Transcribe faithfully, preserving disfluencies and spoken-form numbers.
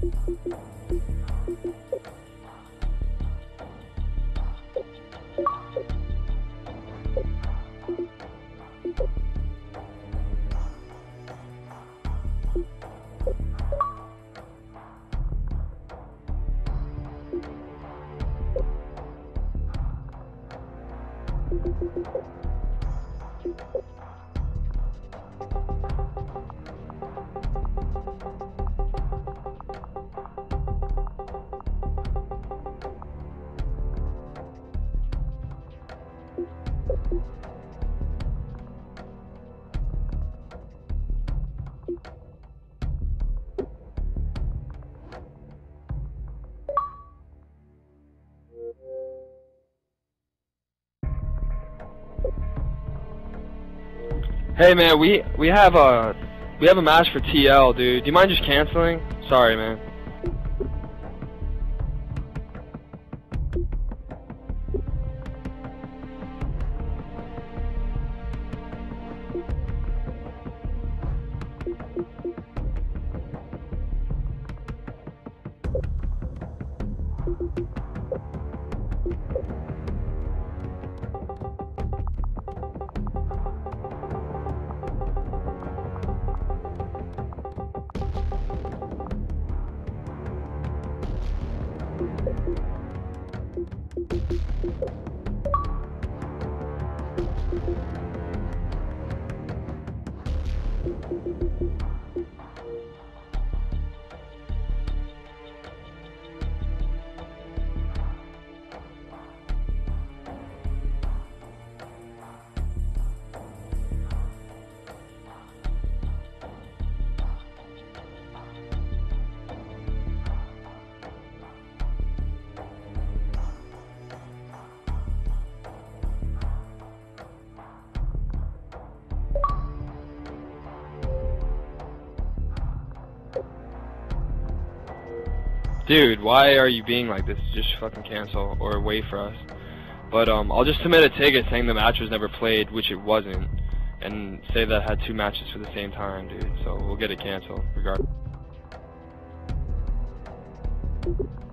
Hey man, we we have a we have a match for T L, dude. Do you mind just canceling? Sorry, man. Dude, why are you being like this? Just fucking cancel or wait for us. But um, I'll just submit a ticket saying the match was never played, which it wasn't, and say that I had two matches for the same time, dude. So we'll get it canceled regardless.